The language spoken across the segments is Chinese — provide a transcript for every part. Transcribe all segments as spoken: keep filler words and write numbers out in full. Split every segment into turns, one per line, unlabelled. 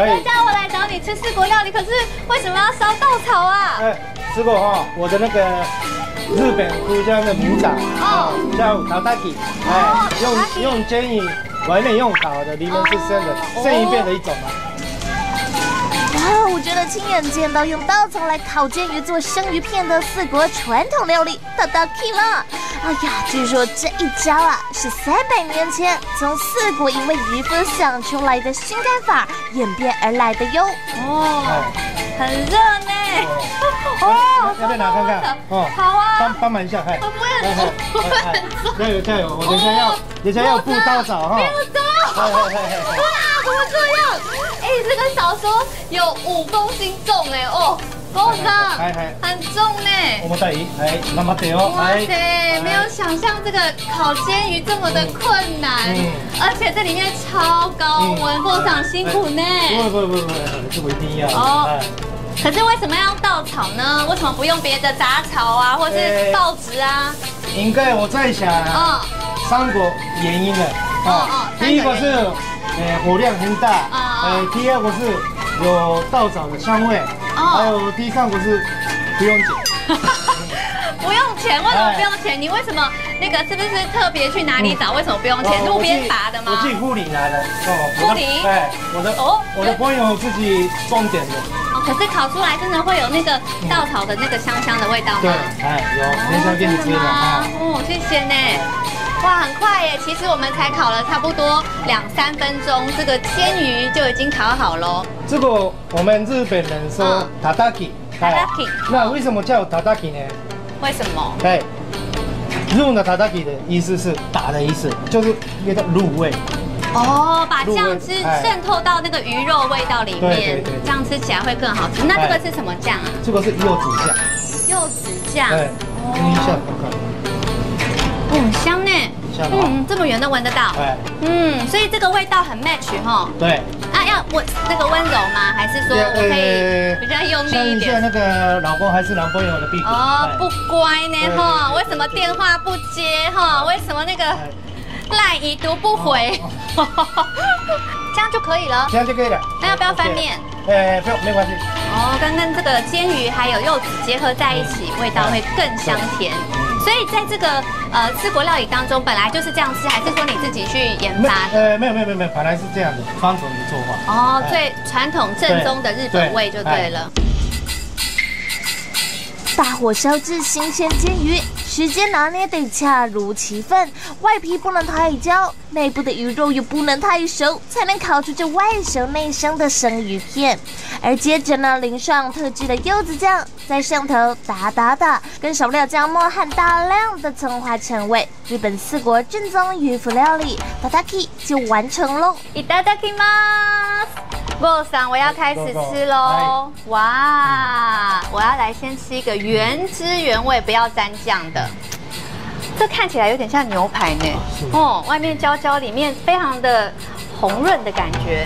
人家我来找你吃四国料理，可是为什么要烧稻草啊？
哎，师傅哈，我的那个日本胡椒的母掌哦，叫tataki，哎，用用煎鱼，外面用烤的，里面是生的，生鱼片的一种啊。
哇，我觉得亲眼见到用稻草来烤煎鱼做生鱼片的四国传统料理 tataki 了。哎呀，据说这一招啊是三百年前从四国一位渔夫想出来的新干法演变而来的哟。
哦，很热呢。
哦，要不要拿看看？
哦，好啊。
帮帮忙一下，哎。
我不会很重，我会很重。
加油加油！我等下要，等下要布稻草哈。
不要走！哇，怎么这样？哎，这个少说有五公斤重哎哦。 工长，很重呢。
我们带鱼，哎，慢慢点哦。
哇塞，没有想象这个烤煎鱼这么的困难，而且这里面超高温，工长辛苦呢。
不不不不，这我一定要。
哦。可是为什么要用稻草呢？为什么不用别的杂草啊，或是报纸啊？
应该我在想，嗯，三个原因的。哦哦。第一个是，呃，火量很大。呃，第二个是有稻草的香味。 还有第三个是不用钱，
不用钱？为什么不用钱？你为什么那个是不是特别去哪里找？为什么不用钱？路边拔的吗？
我自己护理拿的。哦，
护理？
对，我的哦，我的朋友自己种点的。
哦，可是烤出来真的会有那个稻草的那个香香的味道吗？
对，哎，有，等一下给你吃
吗？哦，谢谢呢。 哇，很快耶！其实我们才烤了差不多两三分钟，这个煎鱼就已经烤好喽。
这个我们日本人说 tataki，tataki。那为什么叫 tataki 呢？
为什么？
对，日文的 tataki 的意思是打的意思，就是那个入味。哦，
把酱汁渗透到那个鱼肉味道里面，这样吃起来会更好吃。那这个是什么酱啊？
这个是柚子酱。
柚子酱。
对，闻一下看看。
很香呢，嗯，这么远都闻得到，对，嗯，所以这个味道很 match 哈，
对，
啊，要温那个温柔吗？还是说我可以比较用力一点？
像那个老公还是男朋友的屁股
哦，不乖呢哈，为什么电话不接哈？为什么那个赖已读不回？这样就可以了，
这样就可以了。
那要不要翻面？
哎，不用，没关系。
哦，刚刚这个煎鱼还有柚子结合在一起，味道会更香甜。 所以在这个呃四国料理当中，本来就是这样吃，还是说你自己去研发的？
呃，没有没有没有没有，本来是这样的传统的做法。
哦，最传统正宗的日本味就对了。
大火烧制新鲜煎鱼，时间拿捏得恰如其分，外皮不能太焦，内部的鱼肉又不能太熟，才能烤出这外熟内香的生鱼片。而接着呢，淋上特制的柚子酱，在上头打打打，跟少量姜末和大量的葱花调味，日本四国正宗渔夫料理 tataki 就完成喽。
いただきます。郭桑，我要开始吃喽！哇，我要来先吃一个原汁原味，不要沾酱的。这看起来有点像牛排呢，哦，外面焦焦，里面非常的红润的感觉。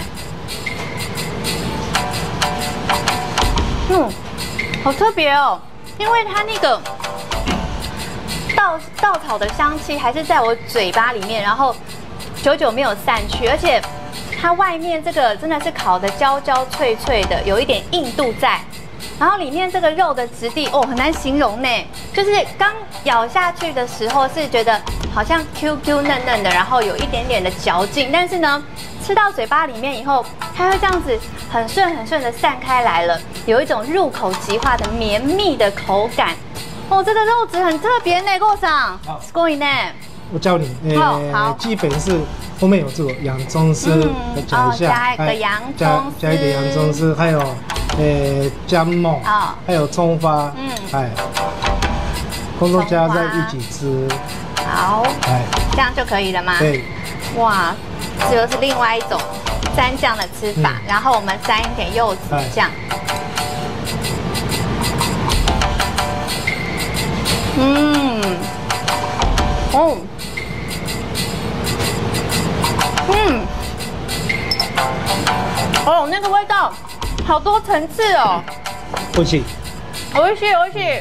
嗯，好特别哦，因为它那个稻稻草的香气还是在我嘴巴里面，然后久久没有散去，而且。 它外面这个真的是烤的焦焦脆脆的，有一点硬度在，然后里面这个肉的质地哦很难形容呢，就是刚咬下去的时候是觉得好像 Q Q 嫩嫩的，然后有一点点的嚼劲，但是呢吃到嘴巴里面以后，它会这样子很顺很顺的散开来了，有一种入口即化的绵密的口感。哦，这个肉质很特别呢，郭桑，すごいね。
我教你，呃，基本是后面有这个洋葱丝，加一下，
加一个洋葱丝，
加一点洋葱丝，还有呃姜末，还有葱花，嗯，哎，通通加在一起吃。
好，哎，这样就可以了吗？
对。
哇，这就是另外一种蘸酱的吃法，然后我们沾一点柚子酱。嗯，哦。 嗯，哦，那个味道好多层次哦。
美味しい。
美味しい，美味しい。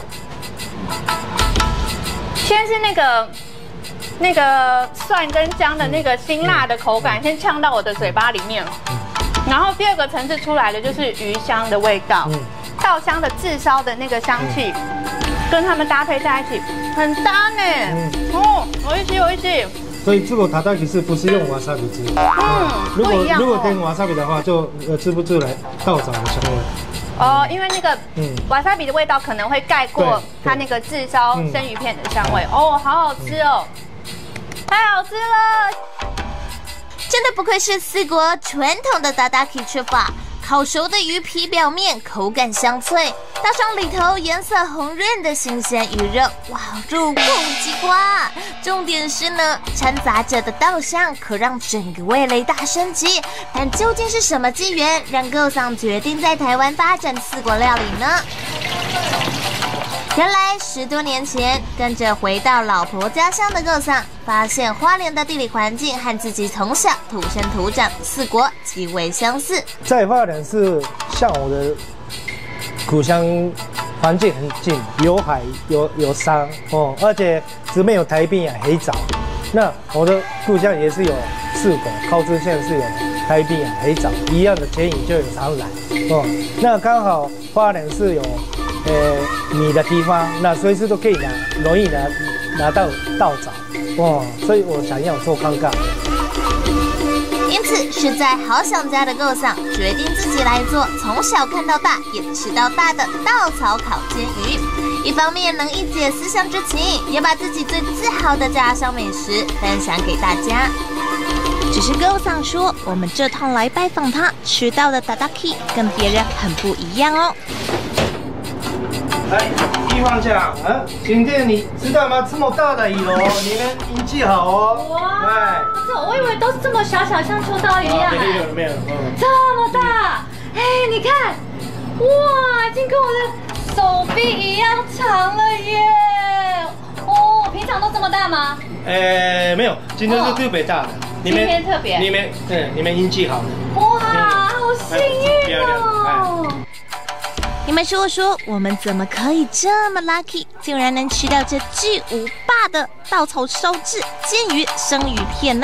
先是那个那个蒜跟姜的那个辛辣的口感，先呛到我的嘴巴里面， 然后第二个层次出来的就是鱼香的味道，嗯，稻香的炙烧的那个香气，嗯、跟它们搭配在一起，很搭呢。嗯，哦，我一起，我一起。
所以这个塔塔吉是不是用瓦萨比汁？
嗯，
如果
不一样、哦、
如果跟瓦萨比的话，就呃吃不出来稻草的香味。
哦，因为那个嗯瓦萨比的味道可能会盖过它那个炙烧生鱼片的香味。嗯、哦，好好吃哦，太好吃了！
真的不愧是四国传统的达达 K 吃法。烤熟的鱼皮表面口感香脆，搭上里头颜色红润的新鲜鱼肉，哇，入口即化。重点是呢，掺杂着的稻香可让整个味蕾大升级。但究竟是什么机缘让够桑决定在台湾发展四国料理呢？原来十多年前，跟着回到老婆家乡的够桑，发现花莲的地理环境和自己从小土生土长四国极为相似。
在花莲是像我的故乡环境很近，有海有有山哦，而且这边有台滨啊黑藻。那我的故乡也是有四国，靠支线是有台滨啊黑藻一样的牵引就有长兰哦。那刚好花莲是有。呃，米的地方，那随时都可以拿，容易拿拿到稻枣，哇！所以我想要做看看。
因此，实在好想家的够桑决定自己来做，从小看到大，也吃到大的稻草烤煎鱼。一方面能一解思乡之情，也把自己最自豪的家乡美食分享给大家。只是够桑说，我们这趟来拜访他，吃到的达达 K 跟别人很不一样哦。
来，地方讲，啊，今天你知道吗？这么大的雨哦，你们运气好哦。
哇，哎，我以为都是这么小小，像秋刀鱼一样。
没有没有，嗯，
这么大，哎，你看，哇，已经跟我的手臂一样长了耶。哦，平常都这么大吗？
呃，没有，今天是特别大的。
今天特别。
你们，嗯，你们运气好。
哇，好幸运哦。
你们说说，我们怎么可以这么 lucky， 竟然能吃到这巨无霸的稻草烧制煎鱼生鱼片呢？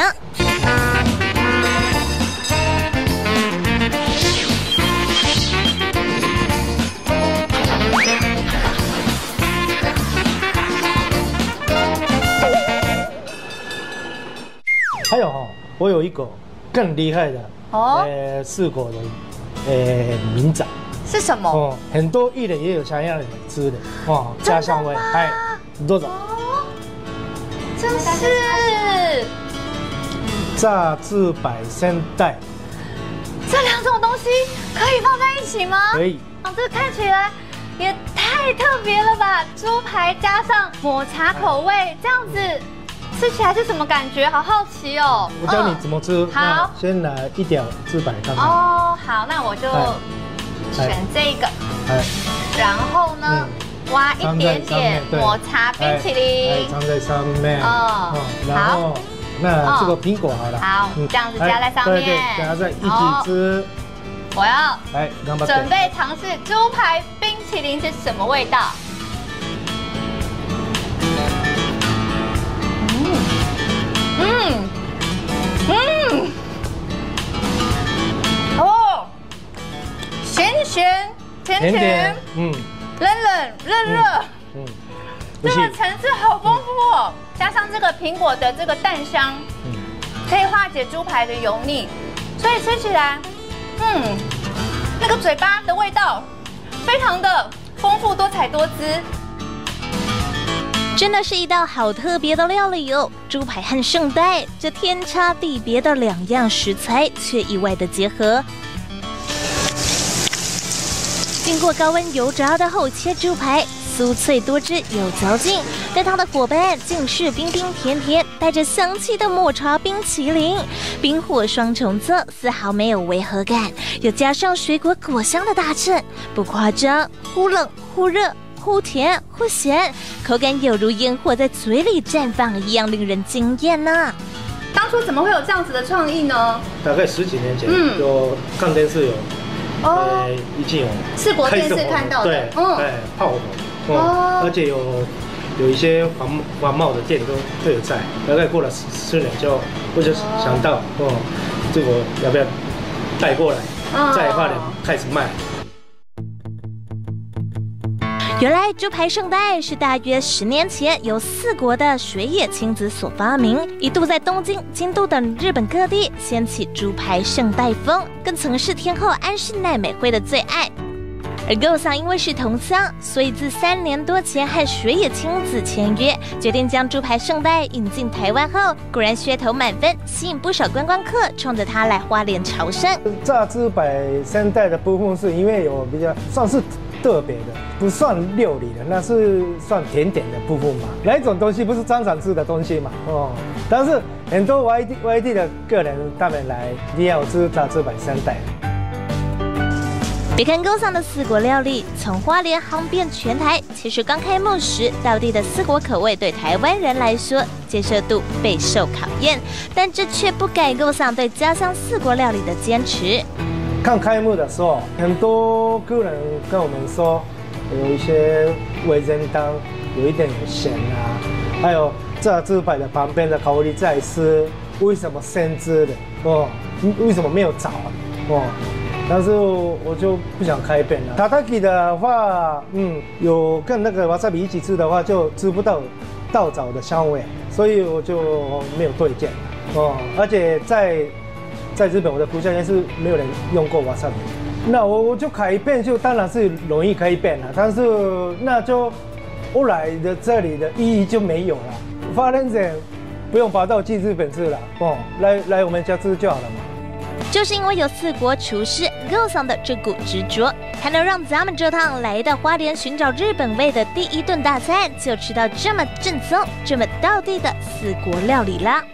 还有哦，我有一个更厉害的哦，呃，四国的呃名长。
是什么？
哦，很多艺人也有想要吃的，哇，家乡味，哎，你多少？
哦，真是
炸至百生带，
这两种东西可以放在一起吗？
可以。
哦，这看起来也太特别了吧！猪排加上抹茶口味，这样子吃起来是什么感觉？好好奇哦。
我教你怎么吃。
好，
先拿一点至百看看。
哦，好，那我就。选这个，然后呢，挖一点点抹茶冰淇淋，
藏在上面。
哦，
好，那这个苹果好了，
好，这样子加在上面，
对对，加在一起吃。
我要
来
准备尝试猪排冰淇淋是什么味道？嗯嗯嗯，哦。咸咸甜甜，嗯，冷冷热热，嗯，这个层次好丰富哦，加上这个苹果的这个蛋香，嗯，可以化解猪排的油腻，所以吃起来，嗯，那个嘴巴的味道非常的丰富多彩多姿，
真的是一道好特别的料理哦！猪排和圣代这天差地别的两样食材，却意外的结合。经过高温油炸的厚切猪排，酥脆多汁有嚼劲，跟它的伙伴竟是冰冰甜甜带着香气的抹茶冰淇淋，冰火双重奏，丝毫没有违和感，又加上水果果香的大衬，不夸张，忽冷忽热，忽甜忽咸，口感有如烟火在嘴里绽放一样，令人惊艳呢。
当初怎么会有这样子的创意呢？
大概十几年前，嗯，有看电视有。呃，已经有
四国电视看到的，
对，对，炮火，哦，而且有有一些环环贸的店都都有在。大概过了十年就，我就想到，哦，这个要不要带过来在花莲开始卖。
原来猪排圣代是大约十年前由四国的水野亲子所发明，一度在东京、京都等日本各地掀起猪排圣代风，更曾是天后安室奈美惠的最爱。而构想因为是同乡，所以自三年多前和水野亲子签约，决定将猪排圣代引进台湾后，果然噱头满分，吸引不少观光客冲着它来花莲朝圣。
炸猪排圣代的部分是因为有比较算是特别的，不算料理的，那是算甜点的部分嘛。哪一种东西不是张常吃的东西嘛？哦，但是很多外地外地的客人他们来一定要吃炸猪排圣代。
别看构想的四国料理从花莲夯遍全台，其实刚开幕时，道地的四国口味对台湾人来说接受度备受考验，但这却不改构想对家乡四国料理的坚持。
看开幕的时候，很多客人跟我们说，有一些味噌汤有一点有咸啊，还有炸猪排的旁边的高丽菜丝为什么生吃的哦？为什么没有炒哦？但是我就不想开店了。塔塔基的话，嗯，有跟那个瓦萨比一起吃的话，就吃不到稻枣的香味，所以我就没有推荐哦。而且在在日本，我的故乡也是没有人用过瓦萨比。那我我就开店，就当然是容易开店了，但是那就后来的这里的意义就没有了。花莲人不用跑到去日本吃了哦，来来我们家吃就好了嘛。
就是因为有四国厨师构想的这股执着，才能让咱们这趟来到花莲寻找日本味的第一顿大餐，就吃到这么正宗、这么道地的四国料理啦。